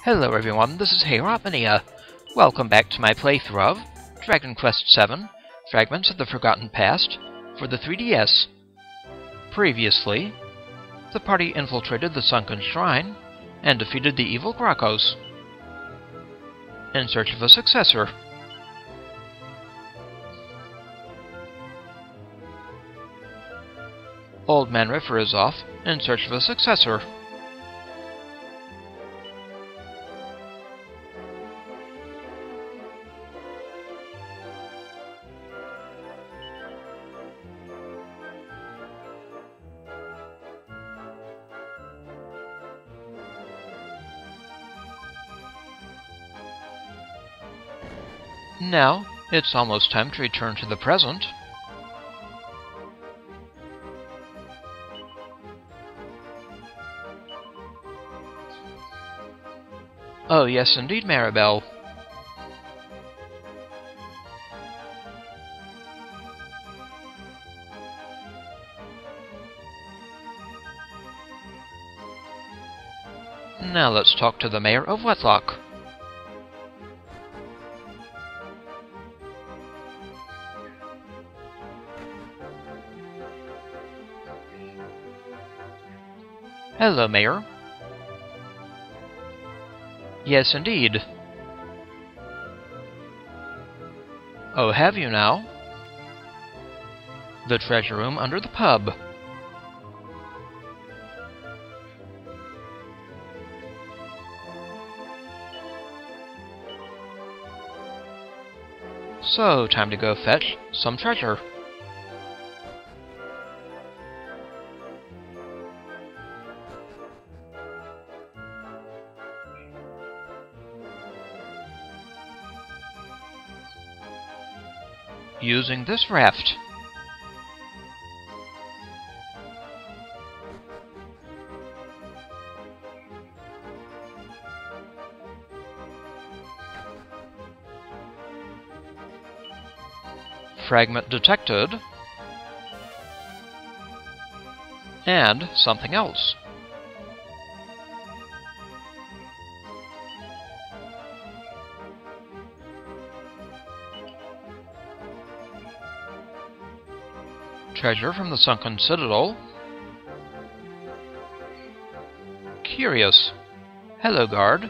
Hello everyone, this is Heyropmania. Welcome back to my playthrough of Dragon Quest VII, Fragments of the Forgotten Past, for the 3DS. Previously, the party infiltrated the Sunken Shrine and defeated the evil Gracos in search of a successor. Old Man Riffer is off in search of a successor. Now, it's almost time to return to the present. Oh yes, indeed, Maribel. Now let's talk to the mayor of Wetlock. Hello, Mayor. Yes, indeed. Oh, have you now? The treasure room under the pub. So, time to go fetch some treasure. Using this raft. Fragment detected. And something else. Treasure from the Sunken Citadel. Curious. Hello, guard.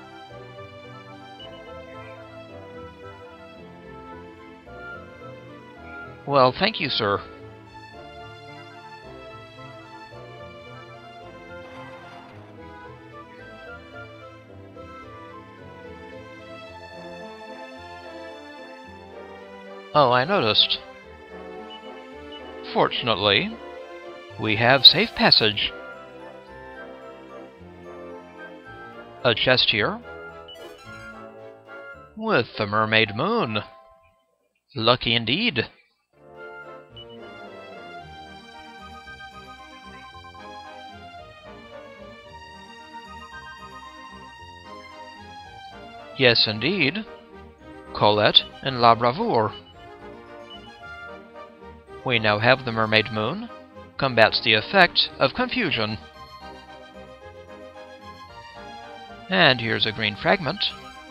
Well, thank you, sir. Oh, I noticed. Fortunately, we have safe passage. A chest here. With the Mermaid Moon. Lucky indeed. Yes, indeed. Colette and La Bravoure. We now have the Mermaid Moon, combats the effect of confusion. And here's a green fragment.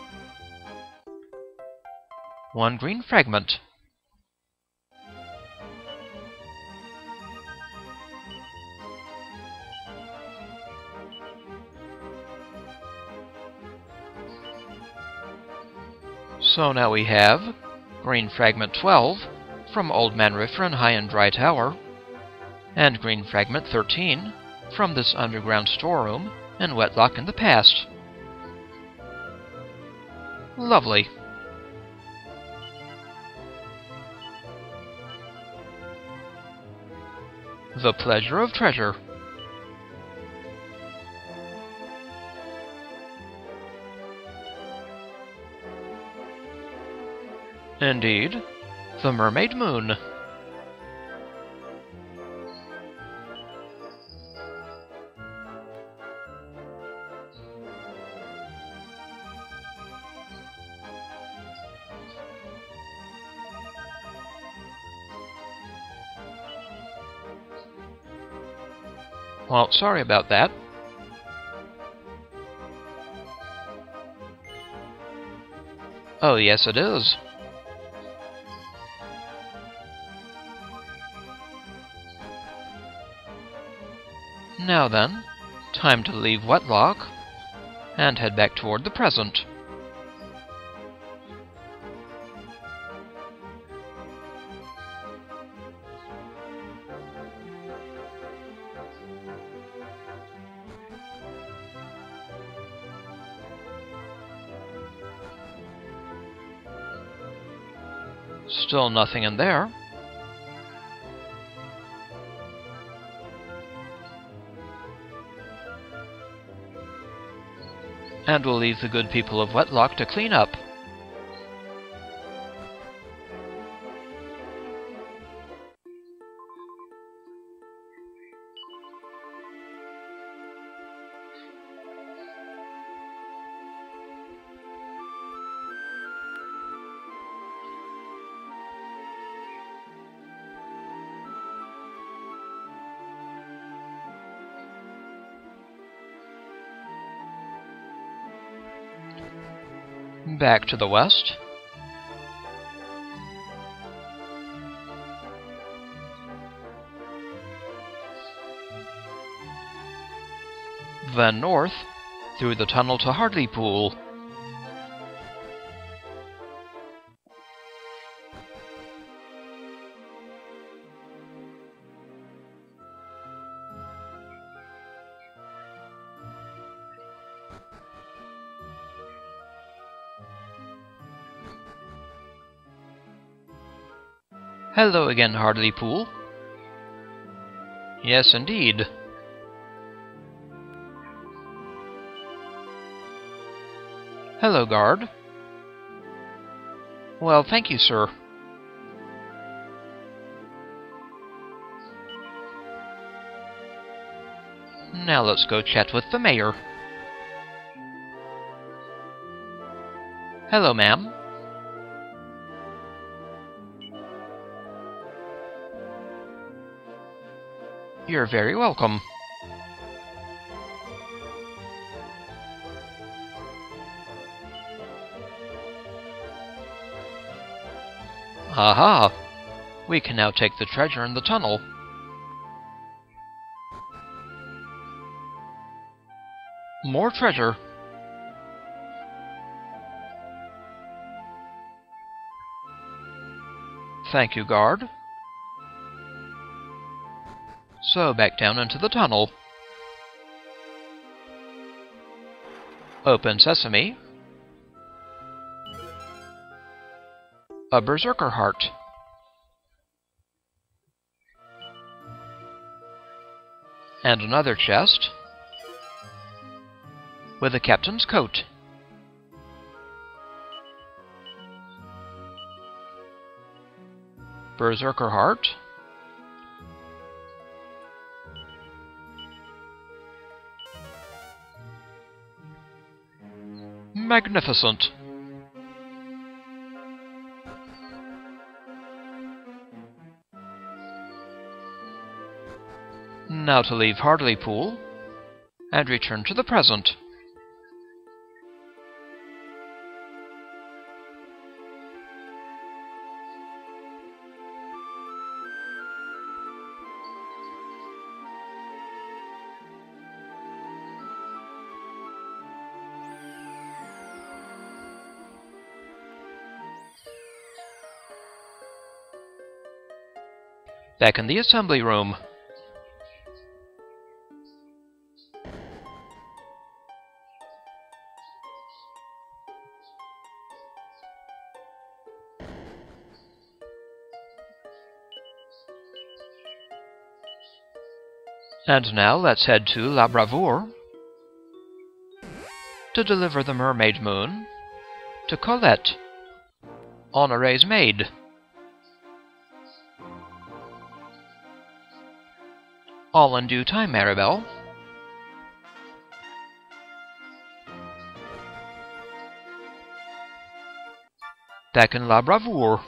One green fragment. So now we have Green Fragment 12 from Old Man Riffer in High and Dry Tower, and Green Fragment 13 from this underground storeroom in Wetlock in the past. Lovely. The pleasure of treasure. Indeed, the Mermaid Moon. Well, sorry about that. Oh, yes it is. Now then, time to leave Wetlock and head back toward the present. Still nothing in there. And we'll leave the good people of Wetlock to clean up. Back to the west. Then north, through the tunnel to Hardlypool. Hello again, Hardlypool. Yes, indeed. Hello, guard. Well, thank you, sir. Now let's go chat with the mayor. Hello, ma'am. You're very welcome. Aha! We can now take the treasure in the tunnel. More treasure. Thank you, guard. So, back down into the tunnel. Open sesame. A berserker heart. And another chest with a captain's coat. Berserker heart. Magnificent. Now to leave Hardlypool and return to the present. Back in the assembly room. And now let's head to La Bravoure to deliver the Mermaid Moon to Colette, Honoré's maid. All in due time, Maribel. Back in La Bravoure.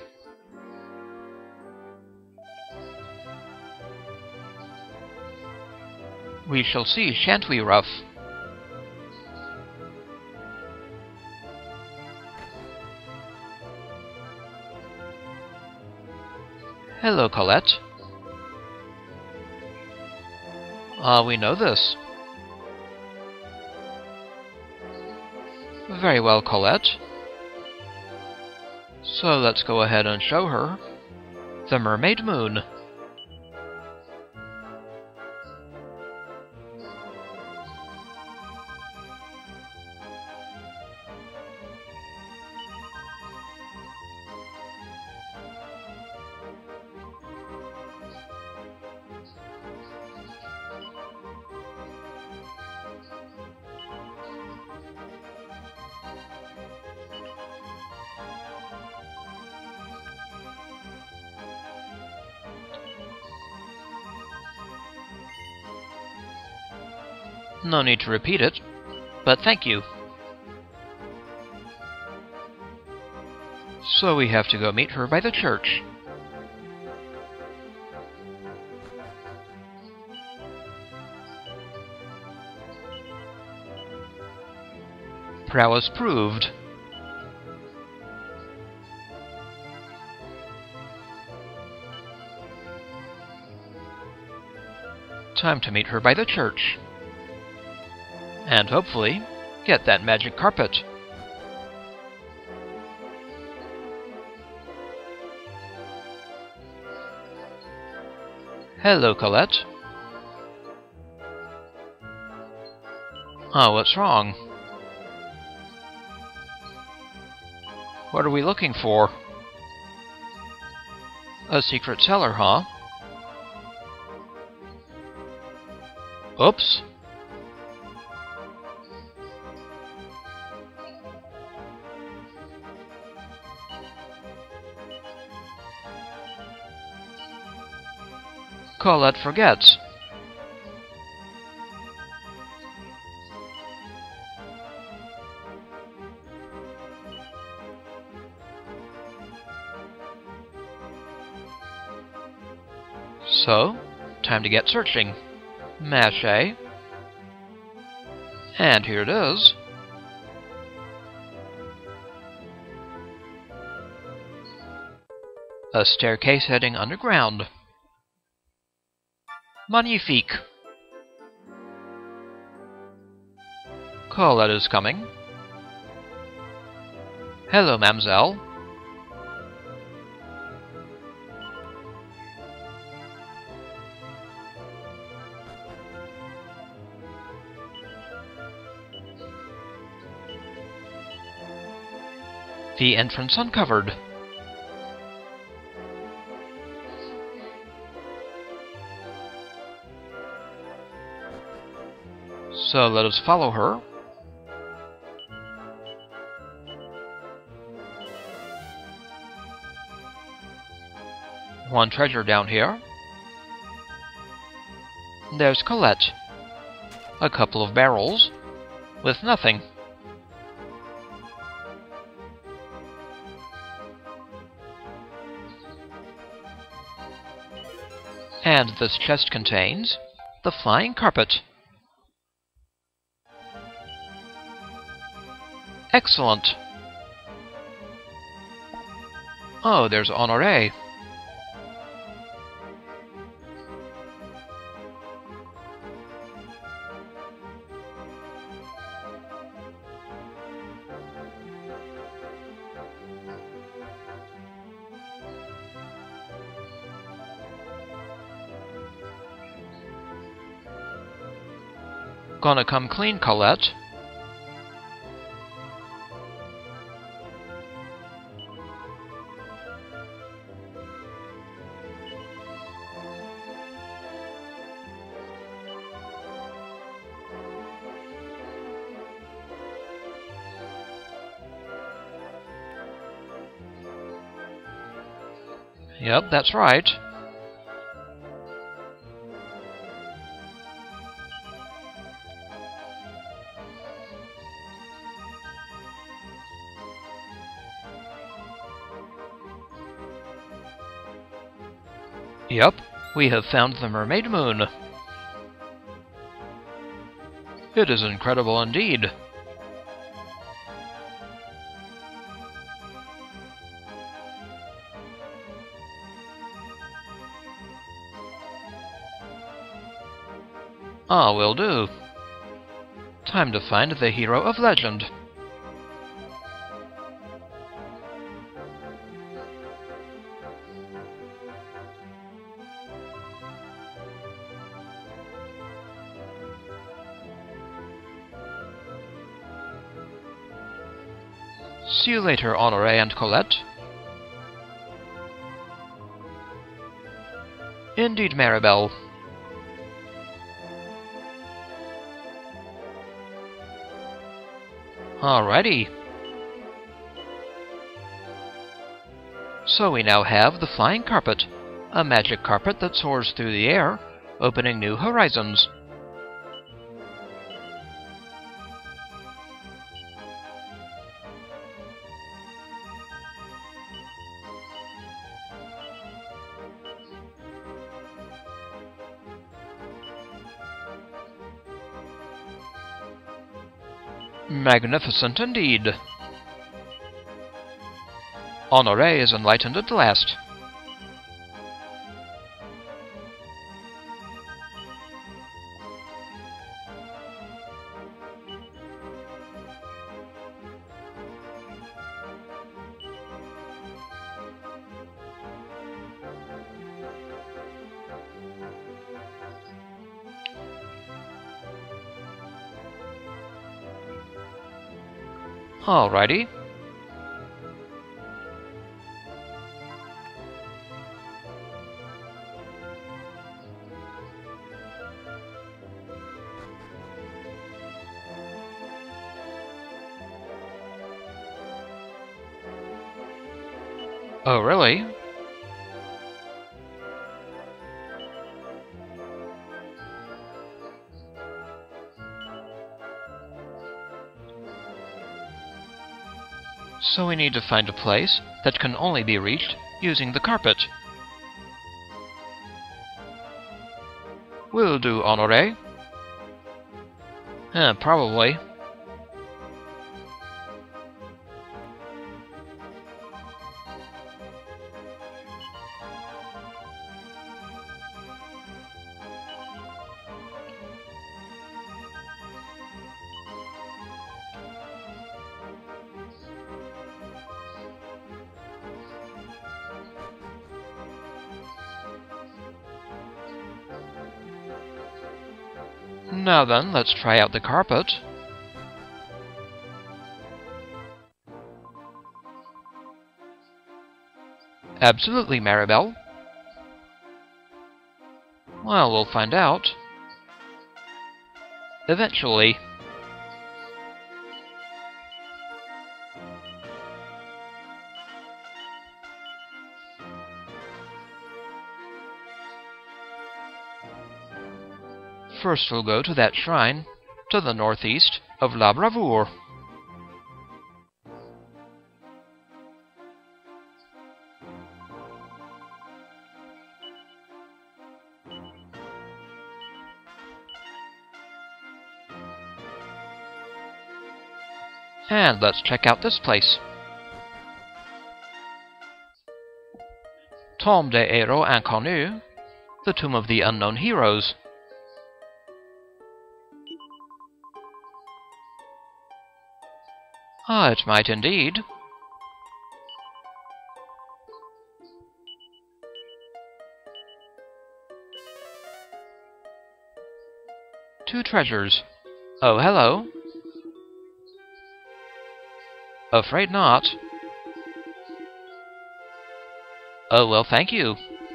We shall see, shan't we, Ruff? Hello, Colette. We know this. Very well, Colette. So let's go ahead and show her the Mermaid Moon. No need to repeat it, but thank you. So we have to go meet her by the church. Prowess proved. Time to meet her by the church. And hopefully, get that magic carpet. Hello, Colette. Oh, what's wrong? What are we looking for? A secret cellar, huh? Oops. Colette forgets. So, time to get searching. Mash A. And here it is. A staircase heading underground. Magnifique! Colette is coming. Hello, Mamselle. The entrance uncovered. So let us follow her. One treasure down here. There's Colette. A couple of barrels with nothing. And this chest contains the flying carpet. Excellent! Oh, there's Honoré. Gonna come clean, Colette. Yep, that's right. Yep, we have found the Mermaid Moon. It is incredible indeed. Ah, will do. Time to find the hero of legend. See you later, Honoré and Colette. Indeed, Maribel. Alrighty. So we now have the Flying Carpet, a magic carpet that soars through the air, opening new horizons. Magnificent indeed. Honoré is enlightened at last. Alrighty. Oh, really? So we need to find a place that can only be reached using the carpet. Will do, Honoré. Probably. Now then, let's try out the carpet. Absolutely, Maribel. Well, we'll find out. Eventually. First we'll go to that shrine to the northeast of La Bravoure. And let's check out this place. Tombe des Héros Inconnus, the Tomb of the Unknown Heroes. Ah, it might indeed. Two treasures. Oh, hello. Afraid not. Oh, well, thank you.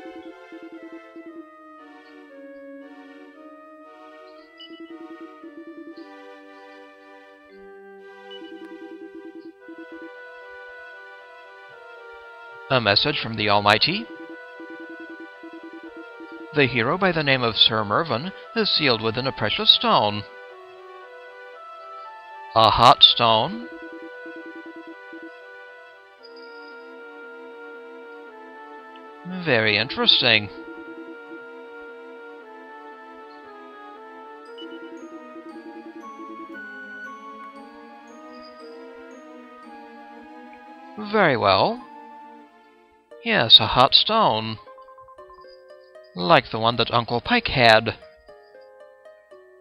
A message from the Almighty. The hero by the name of Sir Mervyn is sealed within a precious stone. A hot stone? Very interesting. Very well. Yes, a hot stone. Like the one that Uncle Pike had.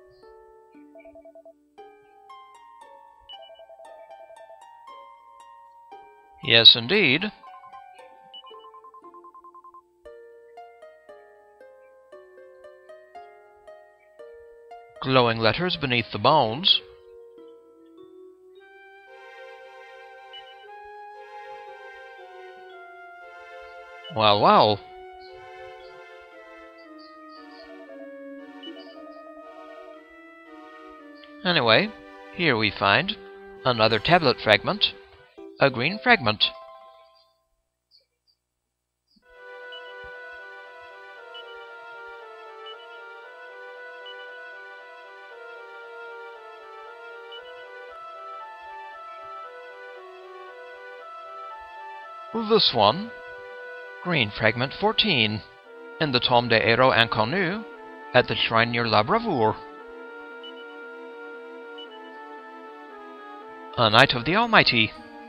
Yes, indeed. Glowing letters beneath the bones. Well, well. Anyway, here we find another tablet fragment, a green fragment. This one, Green Fragment 14, in the Tome des Héros Inconnus, at the shrine near La Bravoure. A Knight of the Almighty.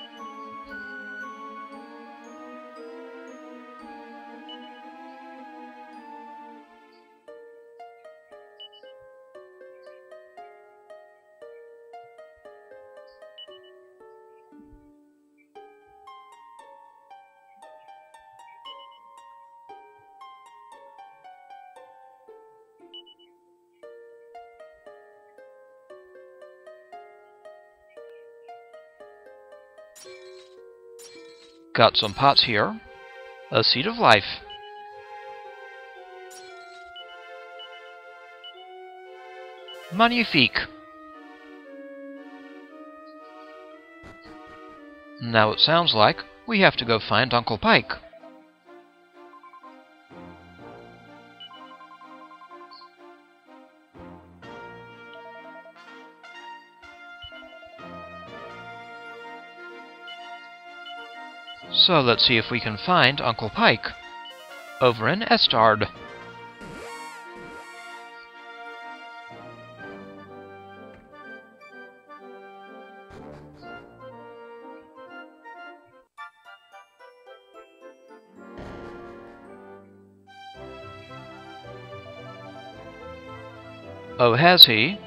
Got some pots here. A Seed of Life. Magnifique. Now it sounds like we have to go find Uncle Pike. So let's see if we can find Uncle Pike over in Estard. Oh, has he?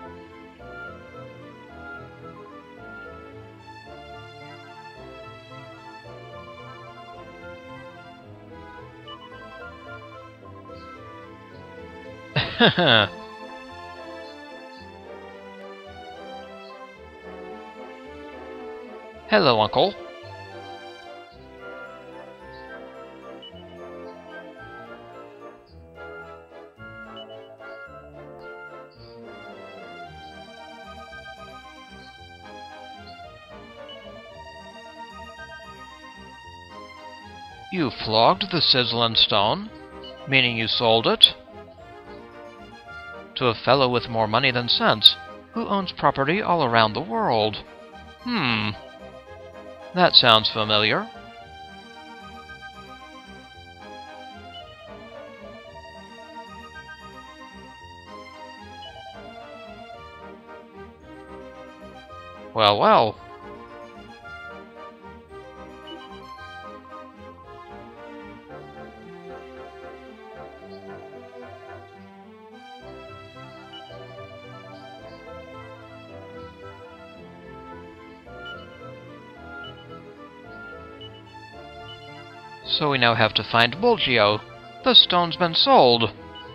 Hello, Uncle. You flogged the sizzling stone, meaning you sold it? To a fellow with more money than sense, who owns property all around the world. That sounds familiar. Well, well. So we now have to find Bulgio. The stone's been sold.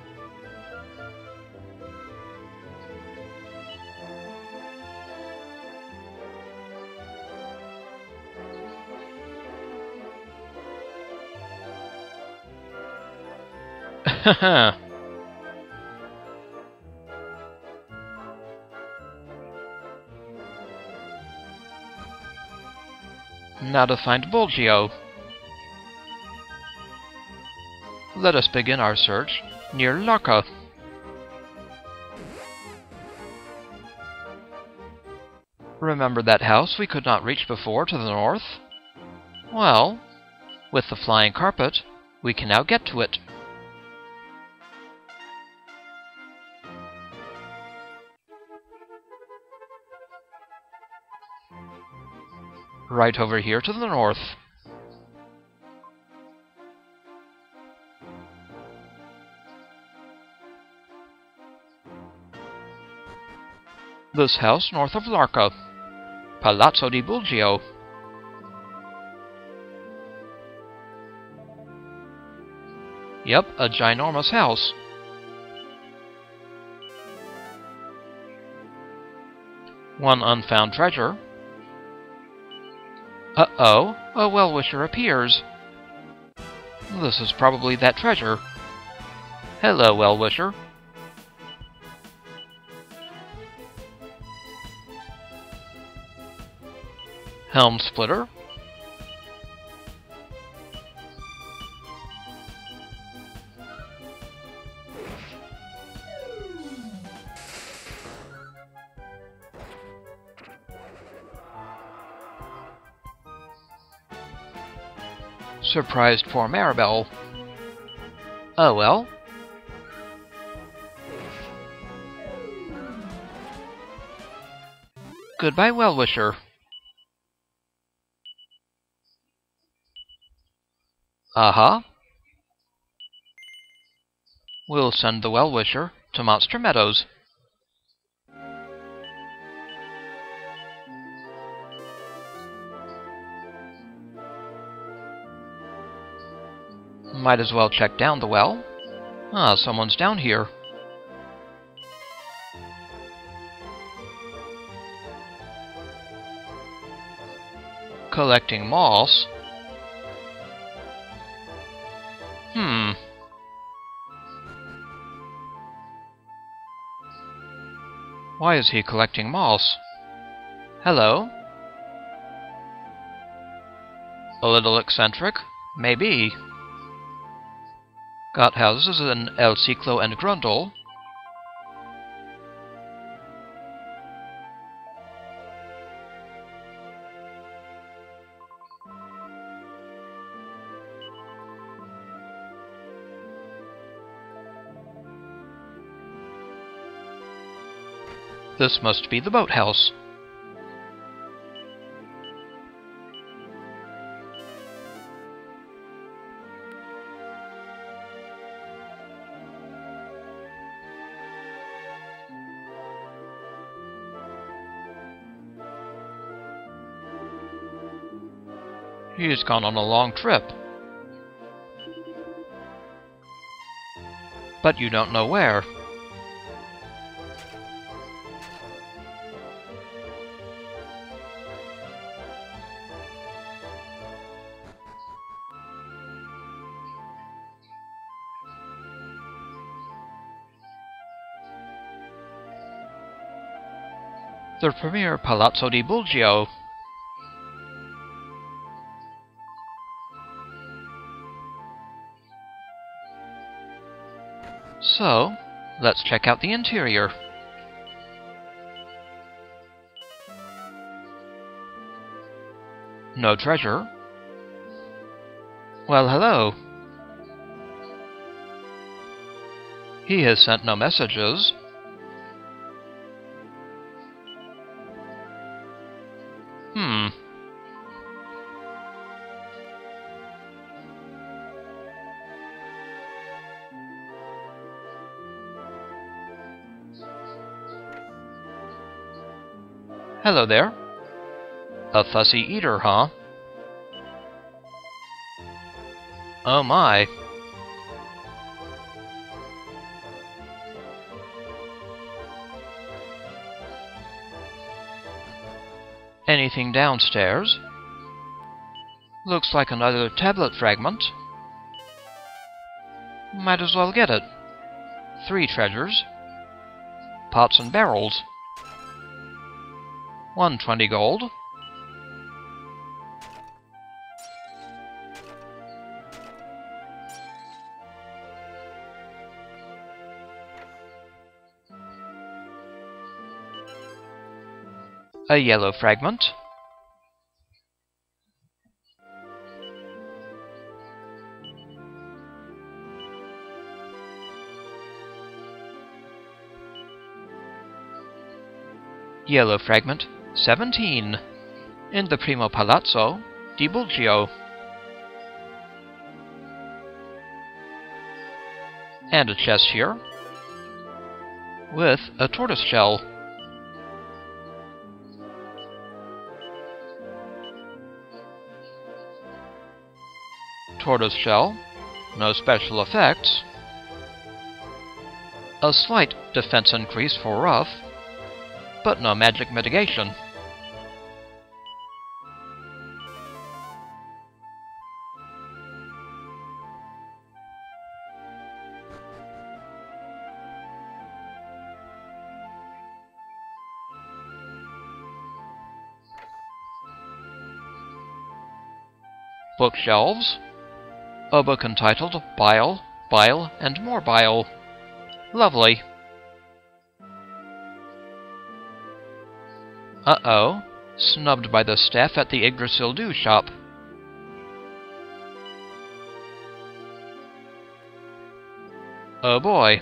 Now to find Bulgio. Let us begin our search near Larka. Remember that house we could not reach before to the north? Well, with the flying carpet, we can now get to it. Right over here to the north. This house north of Larka, Palazzo di Bulgio. Yep, a ginormous house. One unfound treasure. Uh-oh, a well-wisher appears. This is probably that treasure. Hello, well-wisher. Helm splitter. Surprised poor Maribel. Oh well. Goodbye, well-wisher. Uh-huh. We'll send the well-wisher to Monster Meadows. Might as well check down the well. Ah, someone's down here. Collecting moss. Why is he collecting moss? Hello? A little eccentric? Maybe. Got houses in El Ciclo and Grundle. This must be the boathouse. He's gone on a long trip. But you don't know where. The premier Palazzo di Bulgio. So, let's check out the interior. No treasure. Well, hello. He has sent no messages. Hello there. A fussy eater, huh? Oh my. Anything downstairs? Looks like another tablet fragment. Might as well get it. 3 treasures. Pots and barrels. 120 gold. A yellow fragment. Yellow fragment 17 in the Primo Palazzo di Bulgio. And a chest here with a tortoise shell. Tortoise shell, No special effects. A slight defense increase for rough, but no magic mitigation. Bookshelves. A book entitled Bile, Bile, and More Bile. Lovely. Uh-oh. Snubbed by the staff at the Yggdrasil shop. Oh boy.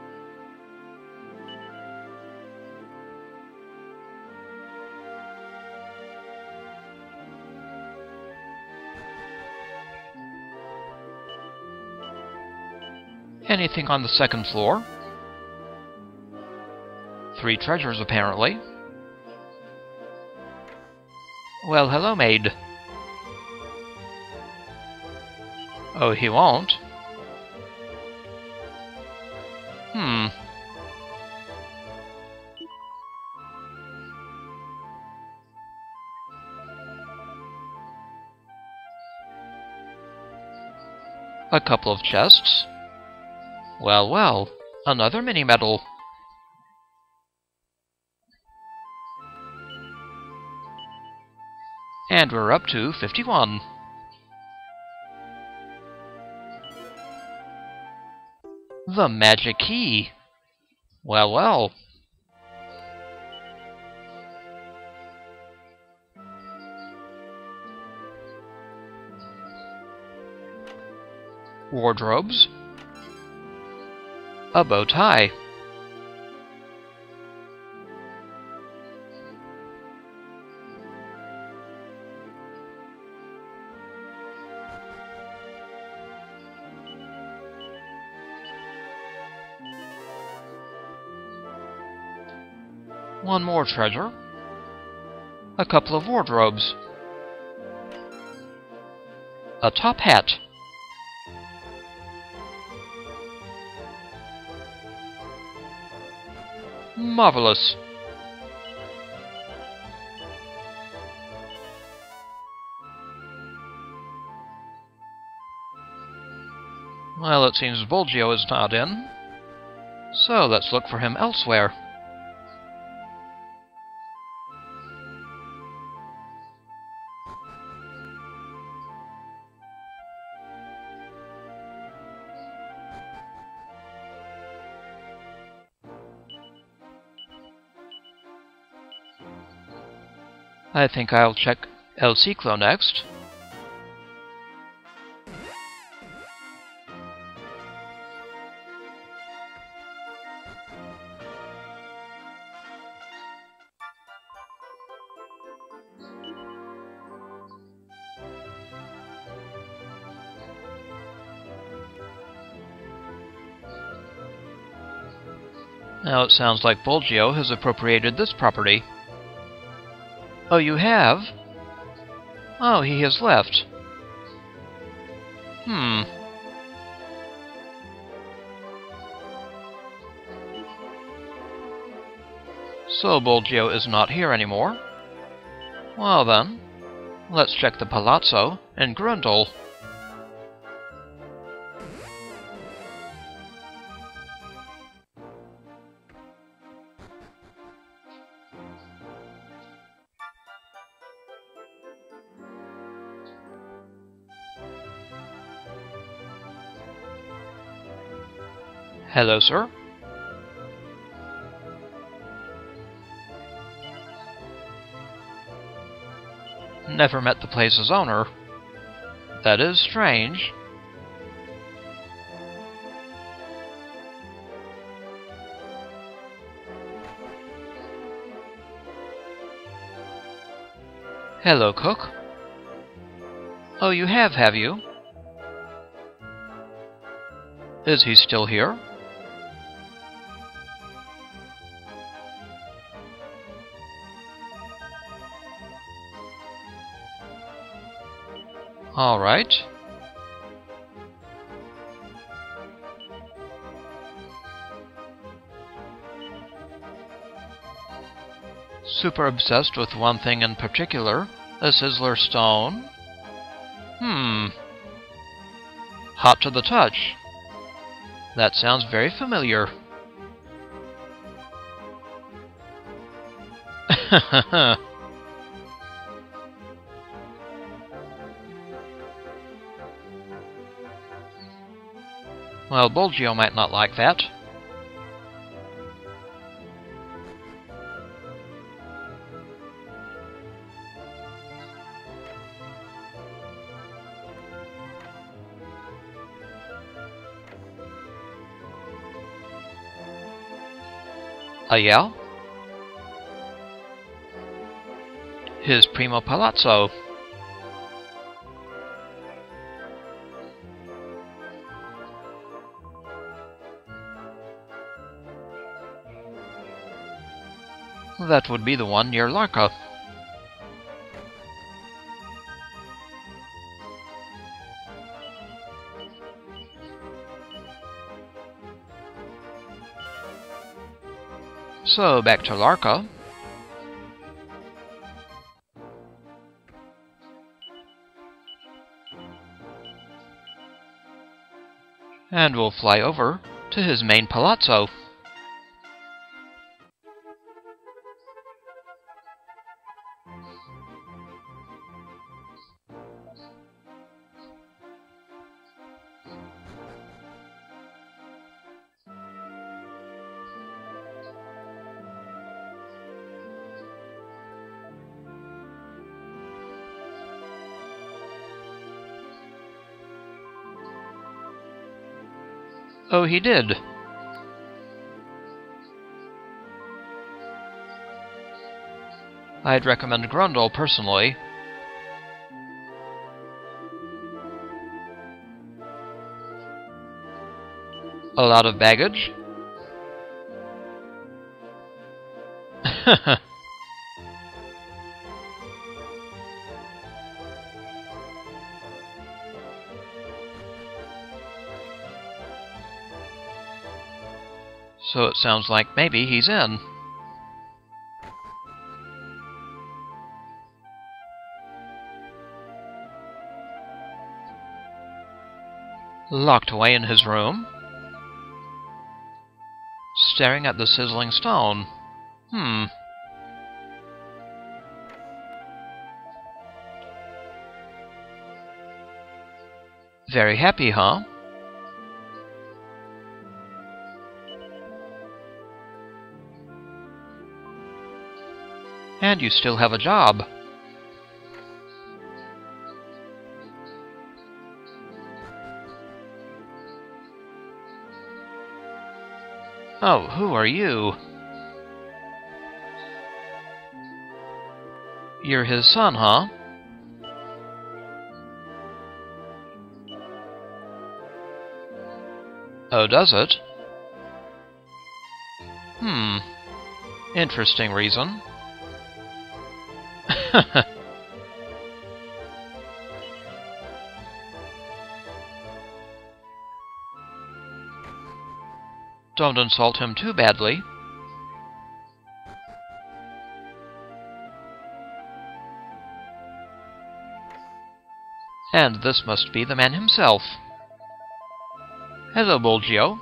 Anything on the second floor? 3 treasures, apparently. Well, hello, maid. Oh, he won't? A couple of chests. Well, well, another mini-medal. And we're up to 51. The magic key. Well, well. Wardrobes. A bow tie. One more treasure. A couple of wardrobes. A top hat. Marvelous. Well, it seems Bulgio is not in, so let's look for him elsewhere. I think I'll check El Ciclo next. Now it sounds like Bulgio has appropriated this property. Oh, you have? Oh, he has left. So Bulgio is not here anymore? Well then, let's check the Palazzo in Grundle. Hello, sir. Never met the place's owner. That is strange. Hello, cook. Oh, you have you? Is he still here? All right. Super obsessed with one thing in particular, a Sizzler stone. Hot to the touch. That sounds very familiar. Well, Bulgio might not like that. Yeah? His primo palazzo. That would be the one near Larka. So, back to Larka. And we'll fly over to his main palazzo. Oh, he did. I'd recommend Grundle, personally. A lot of baggage? So it sounds like maybe he's in. Locked away in his room? Staring at the sizzling stone. Very happy, huh? And you still have a job. Oh, who are you? You're his son, huh? Oh, does it? Interesting reason. Don't insult him too badly. And this must be the man himself. Hello, Bulgio.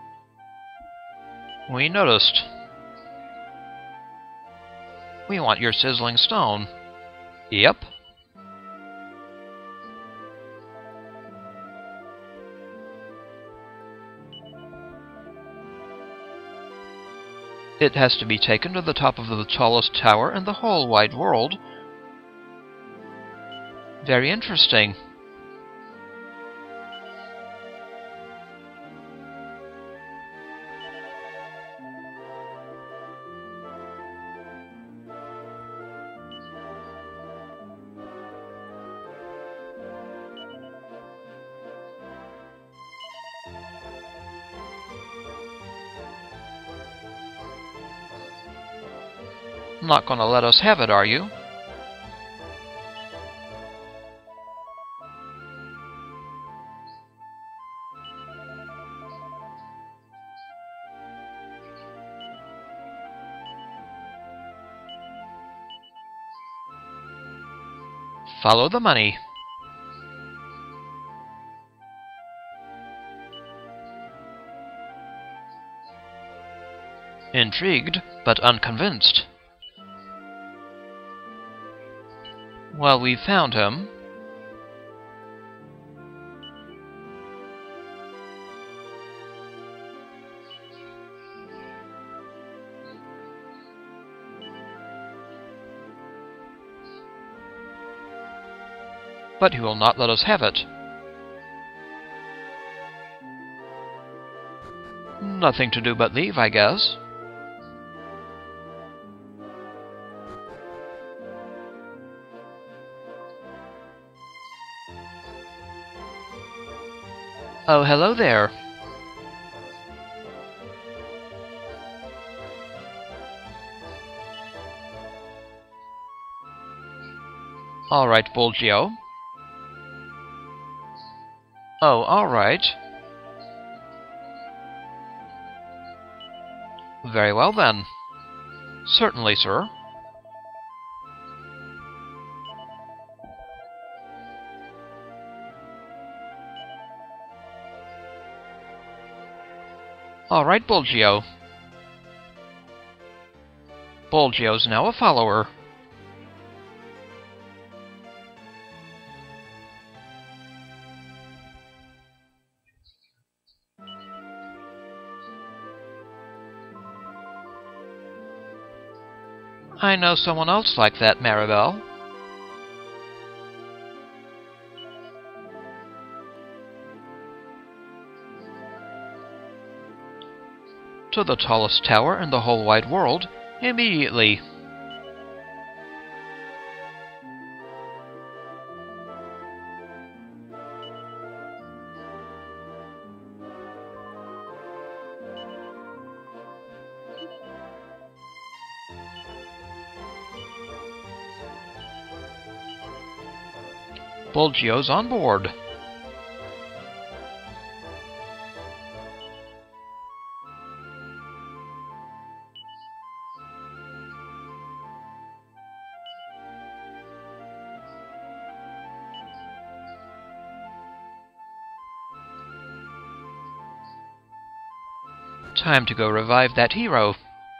We noticed. We want your sizzling stone. Yep. It has to be taken to the top of the tallest tower in the whole wide world. Very interesting. Not gonna let us have it, are you? Follow the money. Intrigued, but unconvinced. Well, we've found him. But he will not let us have it. Nothing to do but leave, I guess. Oh, hello there. All right, Bulgio. Oh, all right. Very well, then. Certainly, sir. All right, Bulgio. Bulgio's now a follower. I know someone else like that, Maribel. To the tallest tower in the whole wide world, immediately. Bulgio's on board. Time to go revive that hero.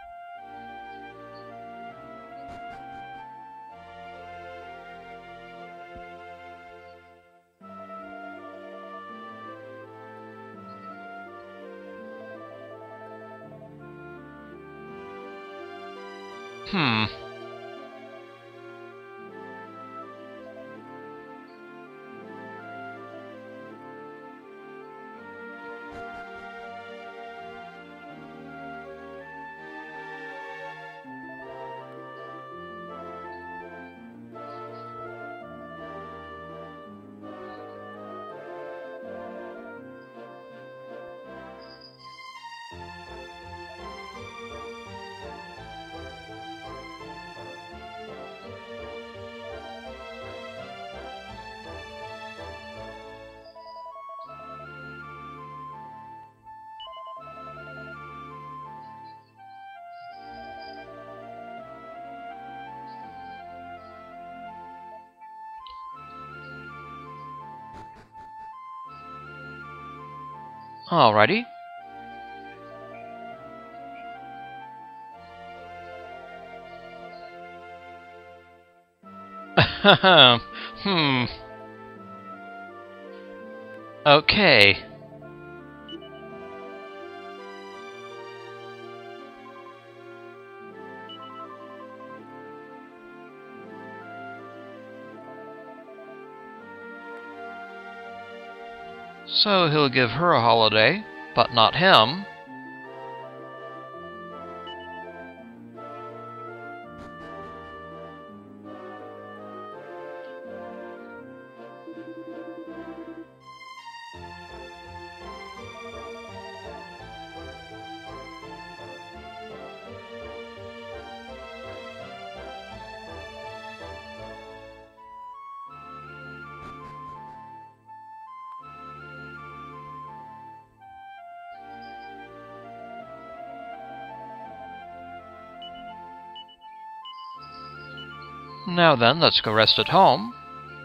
Alrighty. Okay. So he'll give her a holiday, but not him. Now then, let's go rest at home.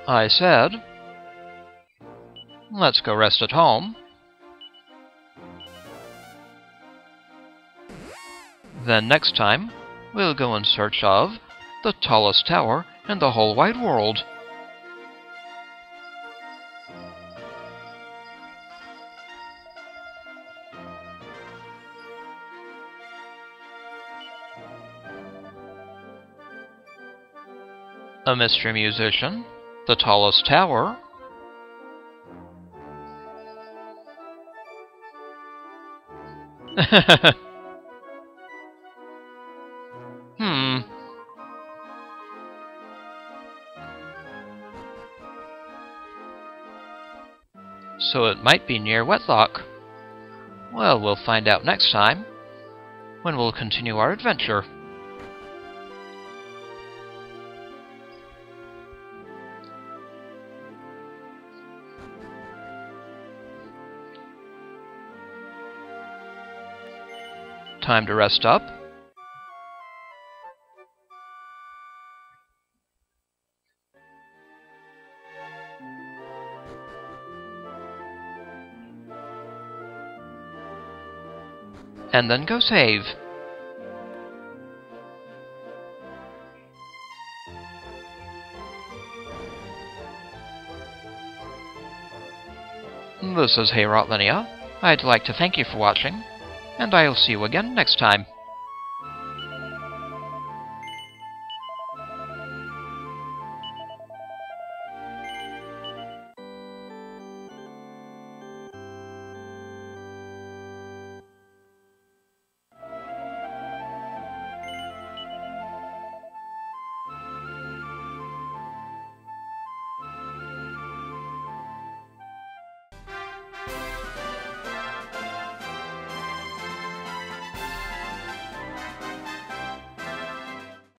I said, let's go rest at home. Then next time, we'll go in search of the tallest tower in the whole wide world. A mystery musician, the tallest tower. So it might be near Wetlock. Well, we'll find out next time, when we'll continue our adventure. Time to rest up. And then go save. This is Hardlypool. I'd like to thank you for watching, and I'll see you again next time.